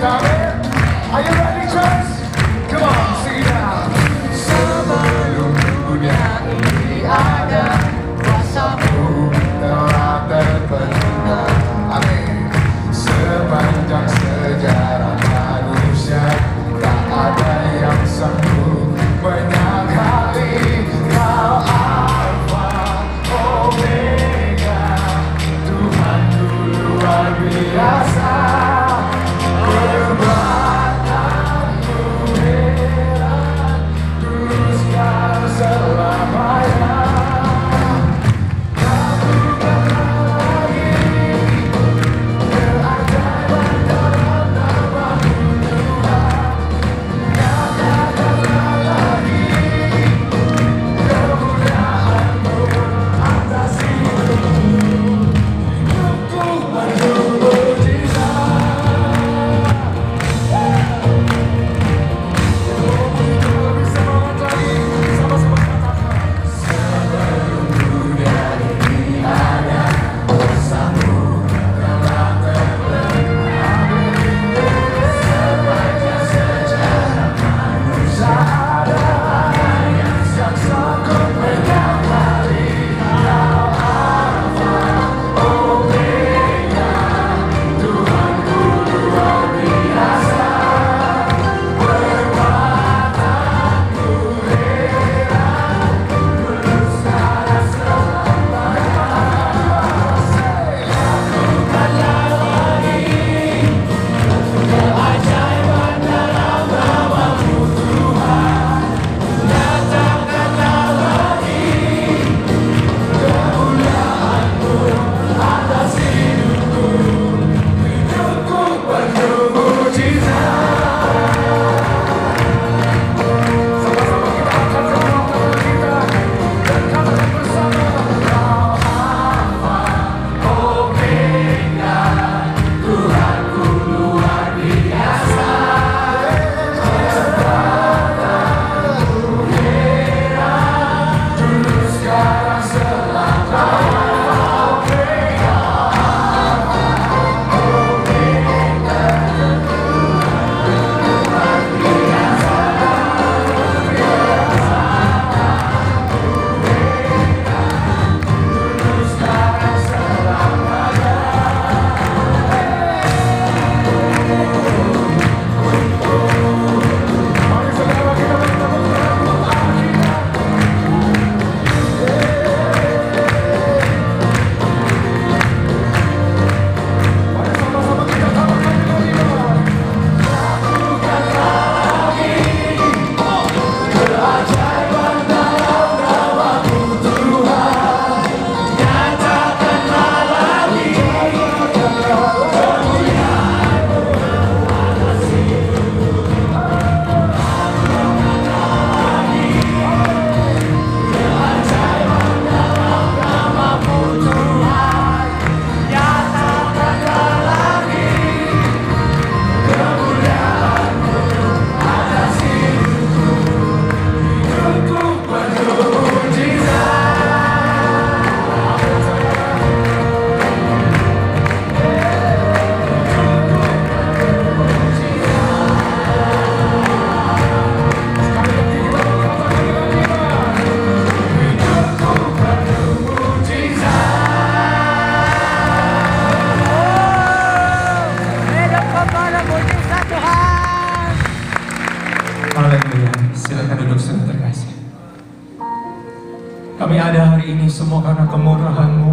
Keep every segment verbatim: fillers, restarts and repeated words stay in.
Kami ada hari ini semua karena kemurahan-Mu.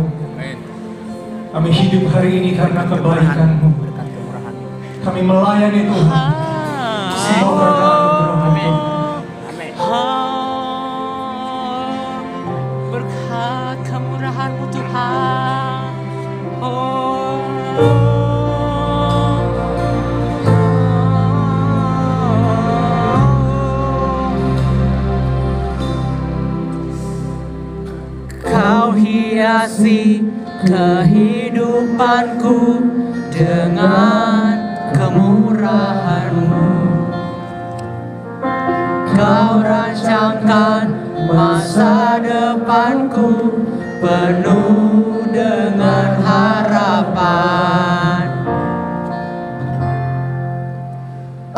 Kami hidup hari ini karena kebaikan-Mu. Kami melayani Tuhan. Semua karena anugerah-Mu. Berkat kemurahan-Mu Tuhan. Oh. Kau hiasi kehidupanku dengan kemurahan-Mu. Kau rancangkan masa depanku penuh dengan harapan.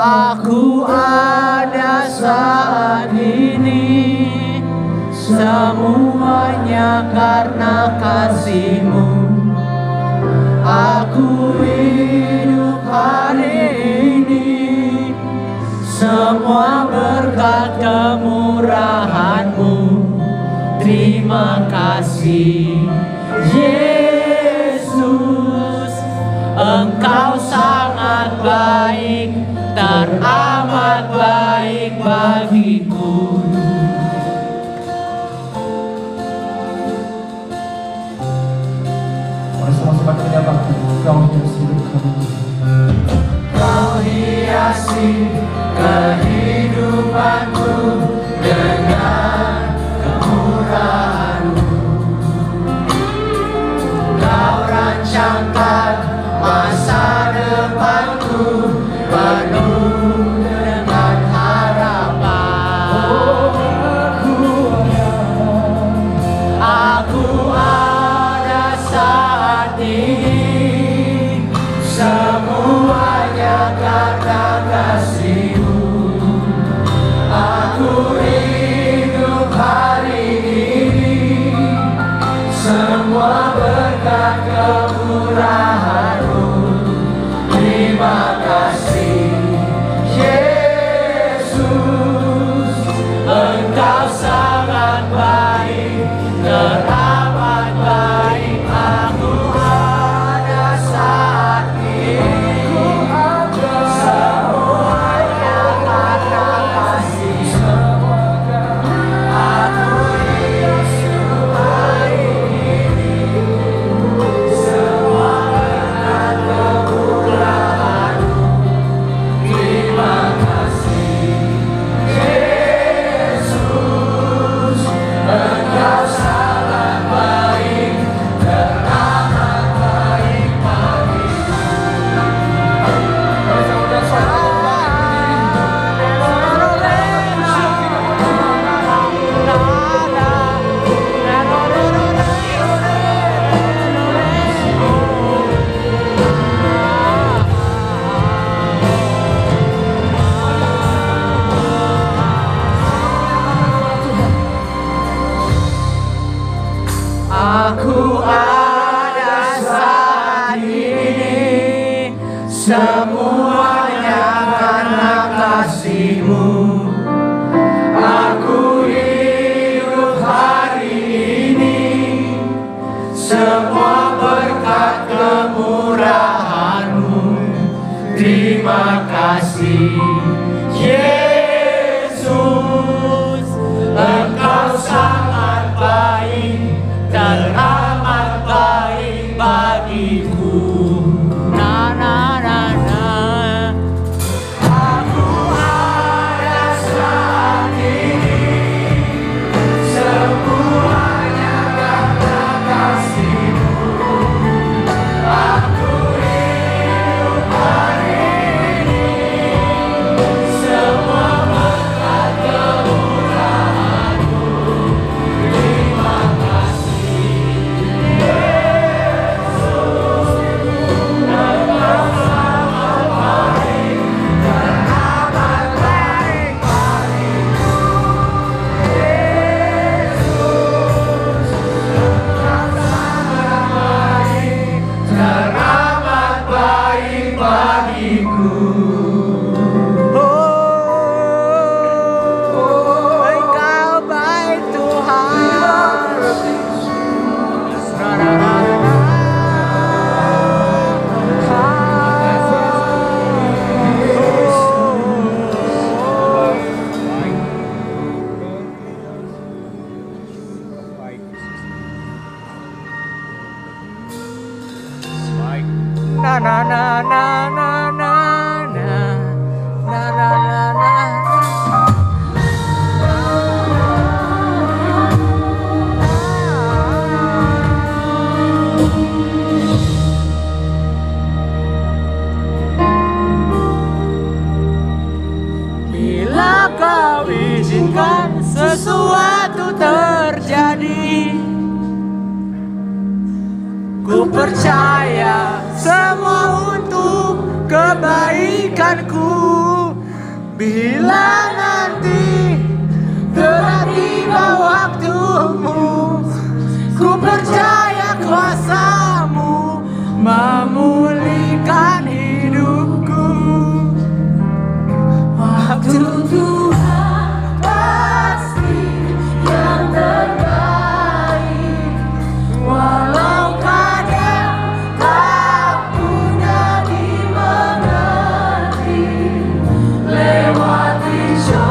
Aku ada saat ini, semuanya karena kasih-Mu. Aku hidup hari ini, semua berkat kemurahan-Mu. Terima kasih Yesus, Engkau sangat baik, teramat baik bagiku. Mari sama-sama kita nyatakan, Kau hiasi hidup kami. Kau hiasi kehidupanku dengan kemurahan-Mu. Kau rancangkan masa depanku penuh dengan harapan. Aku ada saat ini, semuanya karena kasih-Mu. Aku hidup hari ini, semua berkat kemurahan-Mu. Terima kasih Yesus, Engkau sangat baik, teramat baik. Aku ada saat ini, semuanya karena kasih-Mu. Aku hidup hari ini, semua berkat kemurahan-Mu. Terima kasih Yesus, Engkau sangat baik, teramat baik bagiku. Aku ada saat ini, semuanya karena kasih-Mu. Aku hidup hari ini, semua berkat kemurahan-Mu. Terima kasih Yesus, Engkau sangat baik, teramat baik bagiku. Na na na na. Aku ada saat ini, semuanya karena kasih-Mu. Aku hidup hari ini, semua berkat kemurahan-Mu. Terima kasih Yesus, Engkau sangat baik, teramat baik bagiku. Yesus, Engkau sangat baik, teramat baik bagiku. Oh, Engkau baik Tuhan. Na, na, na, na. Na na na na na na na na na na na. Bila Kau izinkan sesuatu terjadi, ku percaya semua untuk kebaikanku. Bila nanti telah tiba waktumu, ku percaya kuasamu memulihkan hidupku. Waktu Tuhan pasti yang terbaik, walau kadang tak mudah dimengerti. Lewati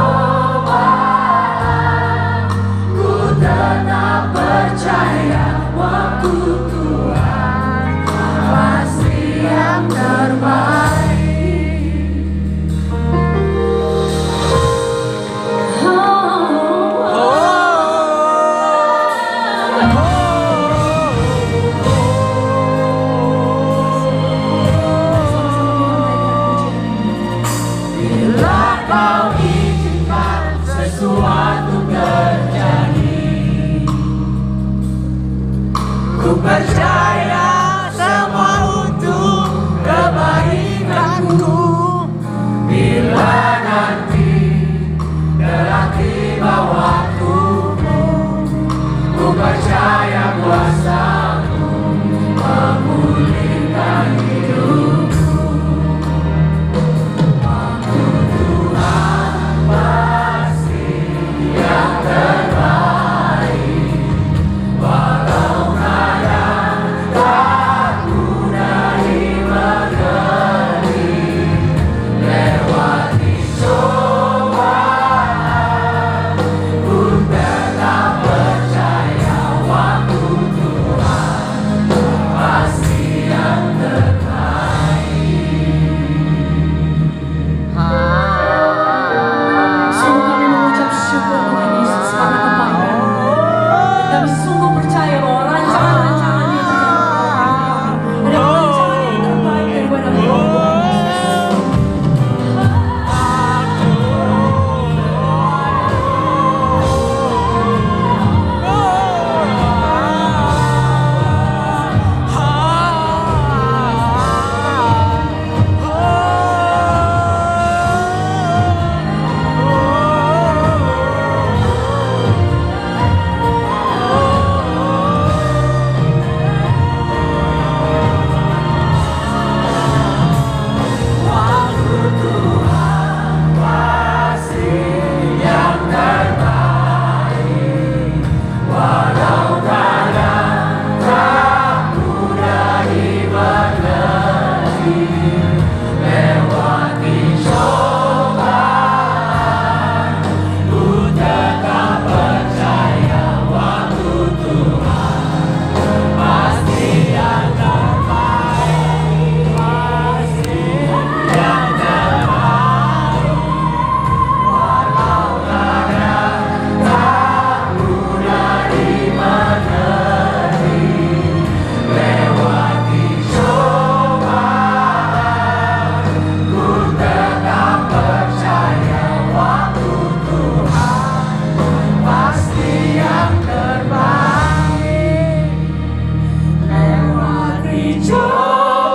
cobaan, ku tetap percaya waktu Tuhan pasti yang terbaik. Bila kau izinkan sesuatu terjadi, ku percaya semua untuk kebaikanku. Bila nanti telah tiba waktumu, ku percaya kuasamu memulihkan hidupku. Waktu Tuhan pasti yang terbaik, walau kadang tak mudah dimengerti. Lewati cobaan, ku tetap percaya waktu Tuhan pasti yang Sungguh kami mengucap syukur Tuhan Yesus karena kebaikan. Kami sungguh percaya bahwa rancangan-rancangan yang berjalan adalah rancangan yang terbaik daripada Tuhan Yesus.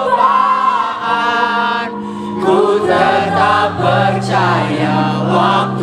Cobaan, ku tetap percaya waktu